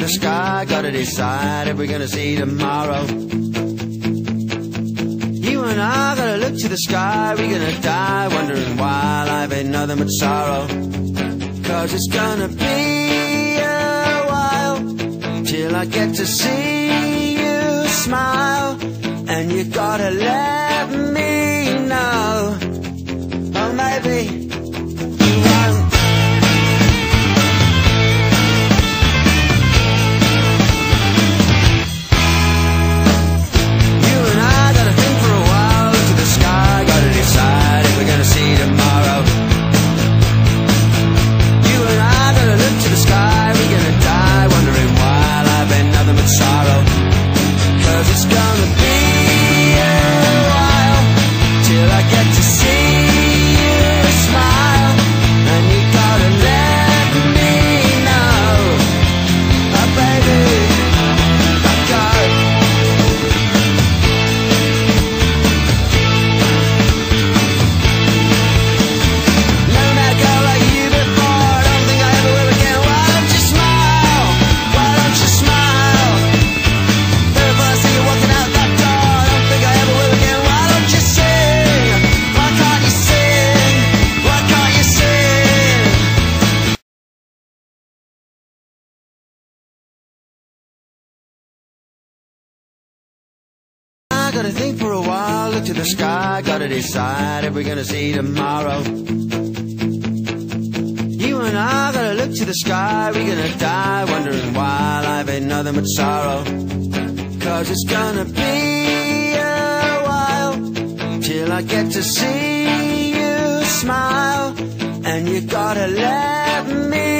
the sky, gotta decide if we're gonna see tomorrow. You and I gotta look to the sky, we're gonna die wondering why life ain't nothing but sorrow. Cause it's gonna be a while till I get to see you smile, and you gotta let me know, or maybe you won't. You and I gotta think for a while, look to the sky, gotta decide if we're gonna see tomorrow. You and I gotta look to the sky, we're gonna die wondering why life ain't nothing but sorrow. Cause it's gonna be a while till I get to see you smile, and you gotta let me know, oh baby, I got never met a girl like you before, I don't think I ever will again. Why don't you smile? Why don't you smile? If I see you walking out that door, I don't think I ever will again. Why don't you sing? Why can't you sing? Why can't you sing? I gotta think for a while, look to the sky, gotta decide if we're gonna see tomorrow. You and I gotta look to the sky, we're gonna die wondering why life ain't nothing but sorrow. Cause it's gonna be a while till I get to see you smile, and you gotta let me